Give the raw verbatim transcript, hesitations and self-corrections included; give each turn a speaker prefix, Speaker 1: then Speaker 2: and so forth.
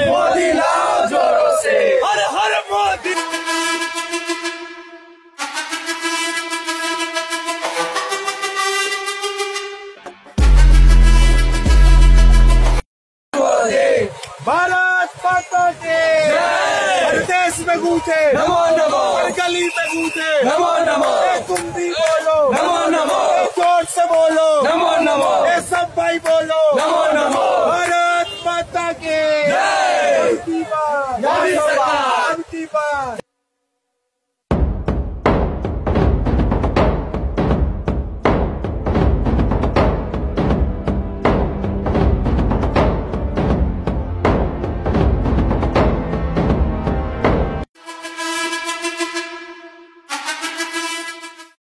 Speaker 1: मोदी लाओ जोरों से,
Speaker 2: हर हर मोदी। भारत माता के हर देश में गूंजे
Speaker 1: नमो नमो,
Speaker 2: हर गली में गूंजे
Speaker 1: नमो नमो,
Speaker 2: तुम भी बोलो
Speaker 1: नमो नमो,
Speaker 2: जोर से बोलो
Speaker 1: नमो नमो,
Speaker 2: सब भाई बोलो।